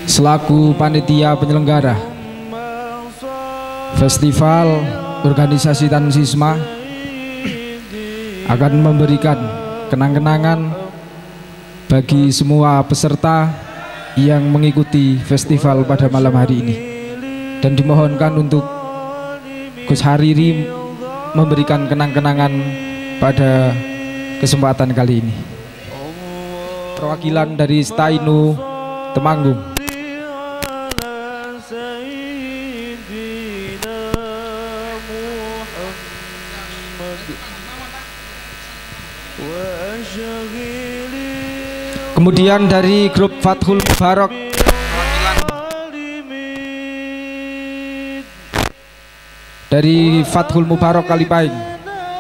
selaku panitia penyelenggara Festival Organisasi Tan Sisma akan memberikan kenang-kenangan bagi semua peserta yang mengikuti festival pada malam hari ini, dan dimohonkan untuk Gus Hariri memberikan kenang-kenangan pada kesempatan kali ini. Perwakilan dari Stainu Temanggung. Kemudian dari grup Fathul Mubarak, dari Fathul Mubarak Kalipaing.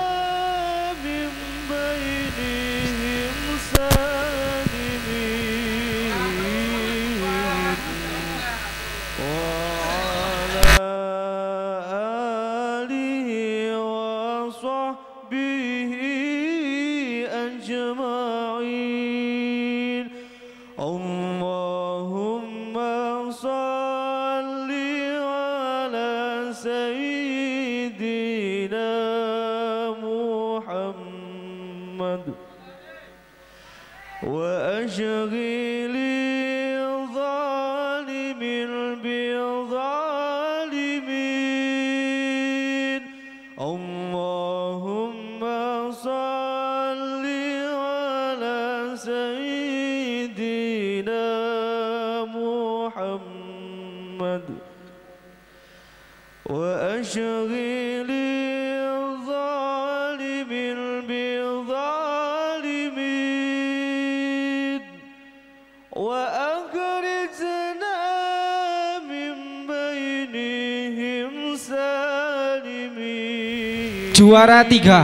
Juara 3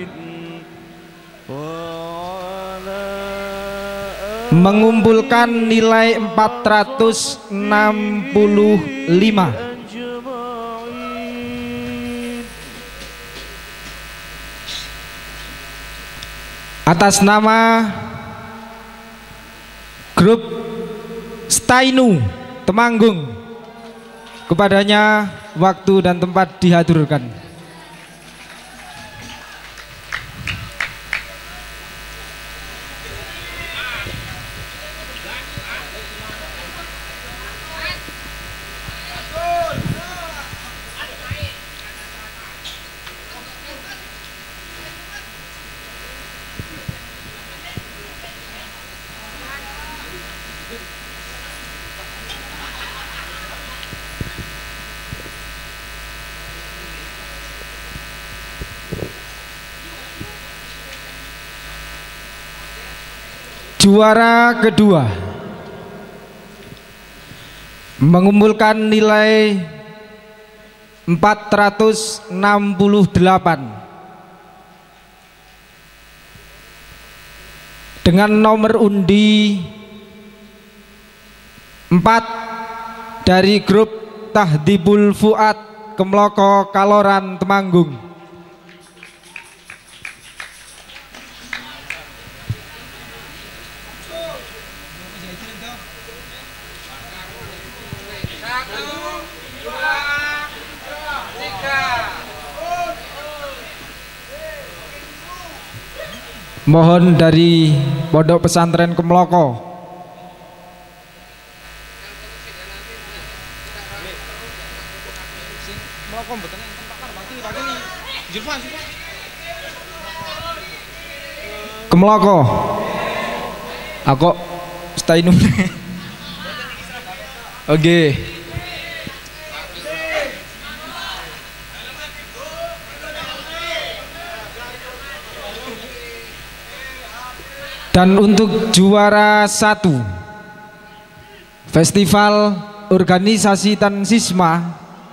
mengumpulkan nilai 465. Atas nama grup Stainu Temanggung, kepadanya waktu dan tempat dihaturkan. Juara kedua mengumpulkan nilai 468 dengan nomor undi 4 dari grup Tahdibul Fuad Kemloko Kaloran Temanggung. Mohon dari Pondok Pesantren Kemloko. Kemloko. Aku Stainu. Oke. Dan untuk juara 1 Festival Organisasi Tan Sisma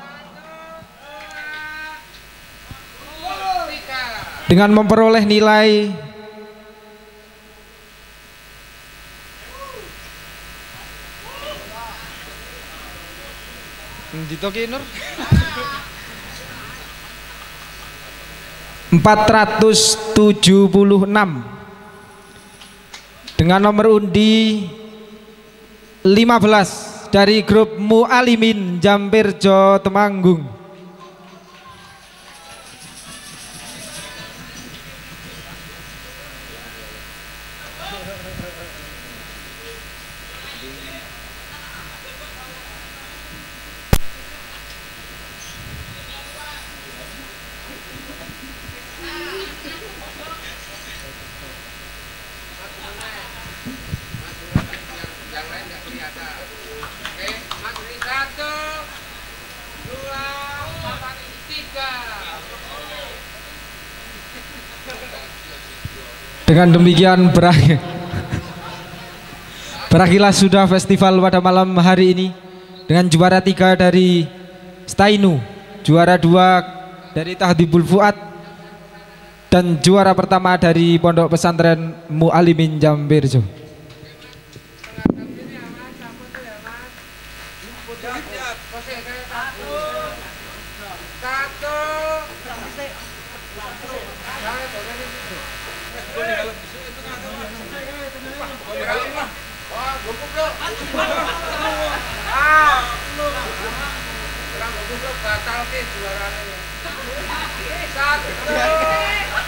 dengan memperoleh nilai 476 dengan nomor undi 15 dari grup Mualimin Jampirjo Temanggung. Dengan demikian berakhirlah sudah festival pada malam hari ini dengan juara 3 dari Stainu, juara 2 dari Tahdibul Fuad, dan juara pertama dari Pondok Pesantren Mualimin Jampirjo. Batal ke juaranya. 1